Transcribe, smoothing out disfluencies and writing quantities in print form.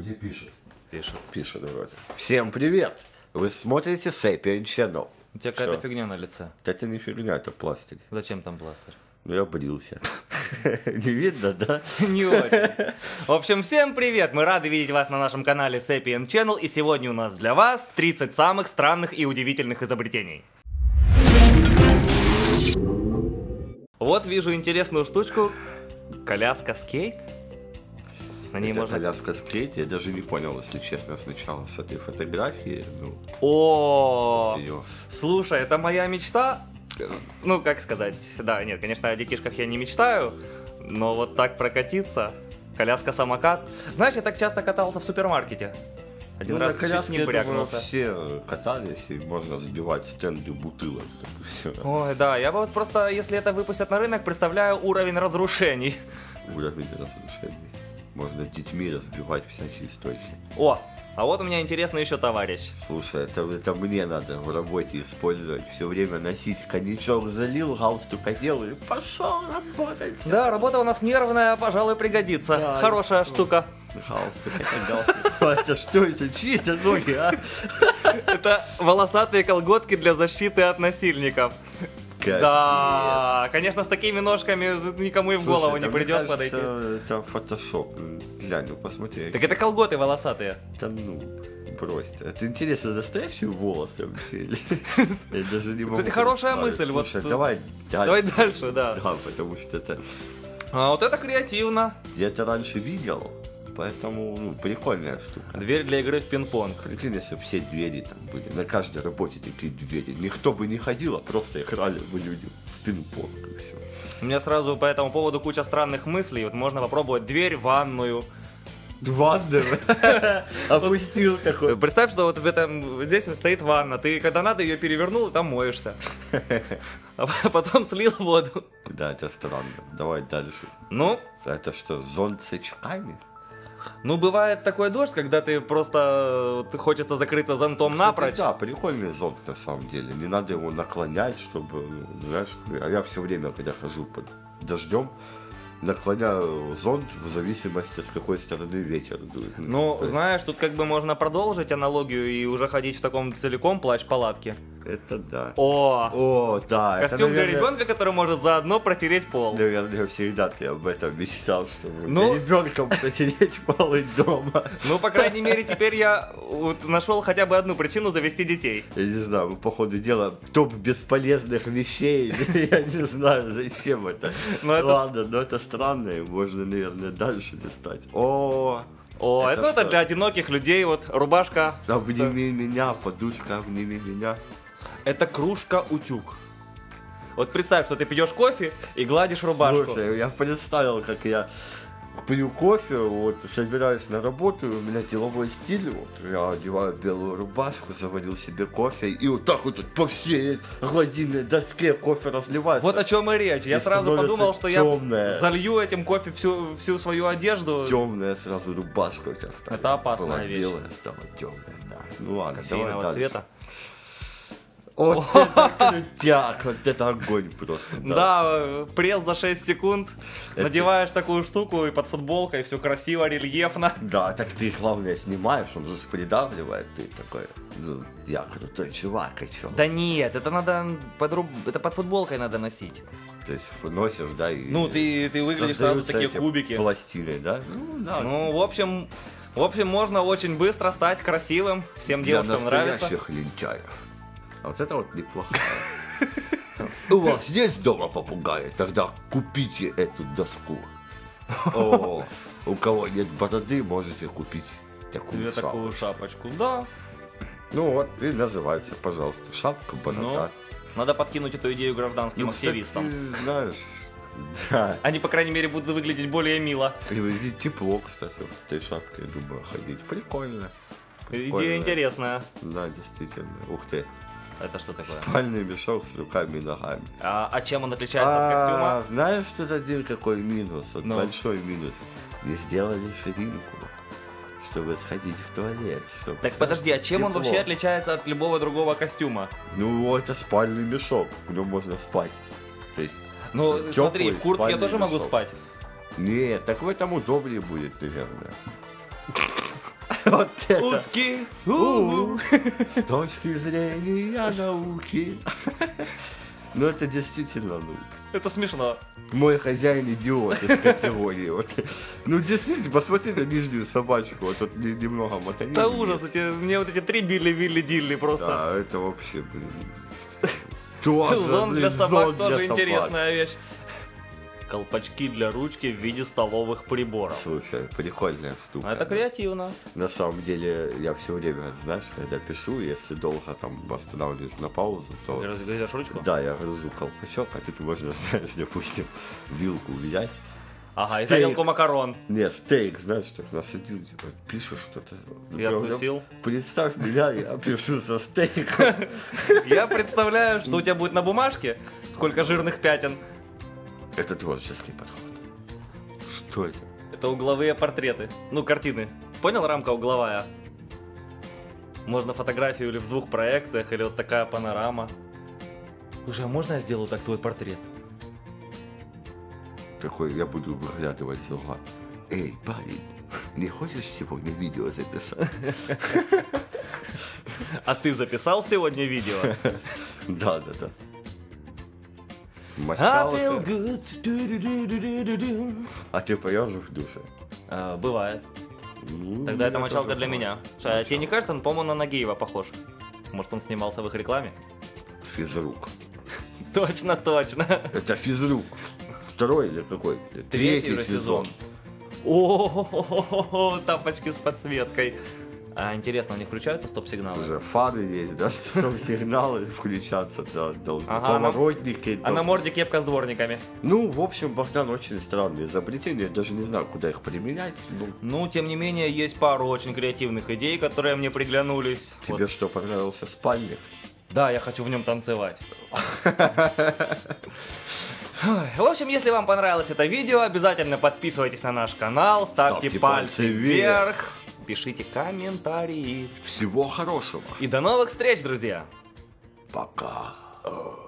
вроде пишет. Пишет вроде. Всем привет! Вы смотрите Sapien Channel. У тебя какая-то фигня на лице. Это не фигня, это пластырь. Зачем там пластырь? Ну я брился. Не видно, да? Не очень. В общем, всем привет! Мы рады видеть вас на нашем канале Sapien Channel. И сегодня у нас для вас 30 самых странных и удивительных изобретений. Вот вижу интересную штучку. Коляска скейт. На ней Это можно... коляска скейт, я даже не понял, если честно, сначала с этой фотографии. Ну, О, её. слушай, это моя мечта. Ну, как сказать, да, нет, конечно, о детишках я не мечтаю, но вот так прокатиться, коляска-самокат. Знаешь, я так часто катался в супермаркете. Один раз на чуть коляске, не я думаю, брякнулся. все катались, и можно сбивать стенды бутылок. Так и всё. Ой, да, я бы вот просто, если это выпустят на рынок, представляю уровень разрушений. Уровень разрушений. Можно детьми разбивать всякие стойки. О, а вот у меня интересный еще товарищ. Слушай, это мне надо в работе использовать. Все время носить коньячок залил, галстук одел и пошел работать. Да, работа у нас нервная, пожалуй, пригодится. Да, Хорошая штука. Галстук, это галстук. Это что это? Чьи это ноги, а? Это волосатые колготки для защиты от насильников. Да, конечно, с такими ножками никому и в голову не придет подойти. Это фотошоп. Глянь, ну посмотри. Так это колготы волосатые. Да ну, брось. Это интересно, настоящие волосы вообще? Я даже не могу. Кстати, хорошая мысль. Слушай, Вот. давай Давай дальше, да. Да, потому что это А вот это креативно. где-то раньше видел, поэтому ну, прикольная штука. Дверь для игры в пинг-понг. Прикинь, если бы все двери там были, на каждой работе такие двери, никто бы не ходил, а просто играли бы люди в пинг-понг и все. У меня сразу по этому поводу куча странных мыслей. Вот можно попробовать дверь в ванную. Ванну опустил такой. Представь, что вот в этом здесь стоит ванна. Ты когда надо ее перевернул и там моешься. А потом слил воду. Да, это странно. Давай дальше. Ну, Это что, зонт с очками? ну бывает такой дождь, когда ты просто хочется закрыться зонтом напрочь. Да, прикольный зонт на самом деле. Не надо его наклонять, чтобы, ну, знаешь, а я все время, когда хожу под дождем, наклоняю зонт в зависимости, с какой стороны ветер дует. Ну, То есть знаешь, тут как бы можно продолжить аналогию и уже ходить в таком целиком плащ-палатке. Это да. О, Да. это, костюм для наверное, ребенка, который может заодно протереть пол. Наверное, всегда ты об этом мечтал, чтобы Ну- ребенком протереть полы дома. Ну, по крайней мере, теперь я вот нашел хотя бы одну причину завести детей. Я не знаю, мы, по ходу дела, топ бесполезных вещей. Я не знаю, зачем это. Но это- Ладно, но это странно, и можно, наверное, дальше листать. О, О, Это это что? для одиноких людей, вот рубашка. обними меня, подушка, обними меня. Это кружка-утюг. Вот представь, что ты пьешь кофе и гладишь рубашку. Слушай, я представил, как я пью кофе, вот, собираюсь на работу, у меня деловой стиль, вот, я одеваю белую рубашку, заварил себе кофе, и вот так вот по всей гладильной доске кофе разливается. Вот о чем и речь. Я И сразу становится подумал, что тёмная. я залью этим кофе всю свою одежду. Темная сразу рубашка у тебя стала. Это опасная Была вещь. белая, стала темная, да. Ну ладно, давай Кофейного дальше. цвета. Вот это крутяк, вот это огонь просто. Да, пресс за 6 секунд. Это- Надеваешь такую штуку и под футболкой, все красиво, рельефно. Да, так ты, главное, снимаешь, он же придавливает, ты такой, ну, я крутой чувак, и чё? Да нет, это надо это под футболкой надо носить. То есть носишь, да, и... Ну, ты выглядишь сразу создаются такие эти кубики. пластины, да? Ну, да. Ну, в общем, можно очень быстро стать красивым. Всем для девушкам нравится. настоящих лентяев. А вот это вот неплохо. У вас есть дома попугаи? Тогда купите эту доску. О, у кого нет бороды, можете купить такую Тебе шапку. такую шапочку. Да. Ну вот и называется, пожалуйста, шапка, борода. Ну, надо подкинуть эту идею гражданским Ну, кстати, активистам. знаешь, да. Они, по крайней мере, будут выглядеть более мило. И тепло, кстати, в этой шапке, я думаю, ходить. Прикольно. Идея Прикольно. интересная. Да, действительно. Ух ты. Это что такое? Спальный мешок с руками и ногами. А чем он отличается от костюма? Знаешь, что один какой минус? Вот Ну. большой минус. Не сделали ширинку, чтобы сходить в туалет. Чтобы Так подожди, а чем он тепло. вообще отличается от любого другого костюма? Ну, это спальный мешок, в нем можно спать. То есть, Ну, Тёплый смотри, в куртке я спальный тоже могу мешок. спать. нет, так в этом удобнее будет, наверное. Вот это. Утки. У-у. С точки зрения науки. Ну это действительно, ну, Это смешно. мой хозяин идиот из категории. Вот. Ну действительно, посмотри на нижнюю собачку, вот тут немного мотанин. Да ужас, мне вот эти 3 Билли-Вилли-Дилли просто. Да, это вообще, блин. Тоже, Зон блин, для собак зон для тоже собак. интересная вещь. Колпачки для ручки в виде столовых приборов. Слушай, прикольная штука. Это креативно. На самом деле, я все время, знаешь, когда пишу, если долго там останавливаюсь на паузу, то... Разгрызешь ручку? Да, я грызу колпачок, а тут можно, знаешь, допустим, вилку взять. Ага, и Стейк. тарелку макарон. Нет, стейк, знаешь, так насадил, типа, пишешь что-то. И откусил. Представь меня, я пишу со стейком. Я представляю, что у тебя будет на бумажке, сколько жирных пятен. Это творческий подход. Что это? Это угловые портреты. Ну, картины. Понял, рамка угловая? Можно фотографию или в 2 проекциях, или вот такая панорама. Слушай, а можно я сделаю так твой портрет? Такой, я буду выглядывать из угла. Эй, парень, не хочешь сегодня видео записать? А ты записал сегодня видео? Да. I Мочалка. feel good. Du-du-du-du-du-du. А ты поешь в душе? Бывает. Ну, Тогда это я мочалка тоже для бывает. меня. А тебе не кажется, он, по-моему, на Нагиева похож? Может, он снимался в их рекламе? Физрук. Точно. Это физрук. Второй или какой? Третий же сезон. О, тапочки с подсветкой. А интересно, у них включаются стоп-сигналы? Уже фары есть, да, чтобы сигналы включаться, да, должны. Ага, Поворотники. А на морде кепка с дворниками. Ну, в общем, Богдан очень странные изобретения, я даже не знаю, куда их применять. Ну, Ну, тем не менее, есть пару очень креативных идей, которые мне приглянулись. тебе Вот. что, понравился спальник? Да, я хочу в нем танцевать. Ой, в общем, если вам понравилось это видео, обязательно подписывайтесь на наш канал, ставьте Ставьте пальцы пальцы вверх, пишите комментарии. Всего хорошего. И до новых встреч, друзья! Пока.